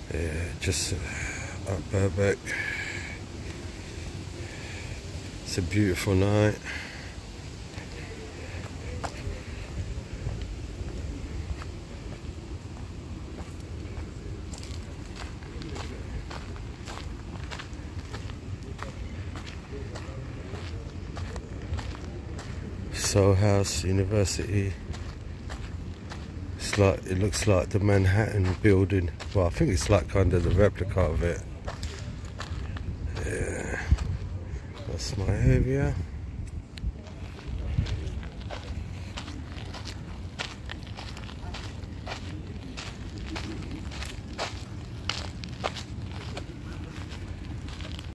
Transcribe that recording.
Yeah, just up Burbeck. It's a beautiful night. SOAS University. It looks like the Manhattan building. Well, I think it's like kind of the replica of it. Yeah, that's my area.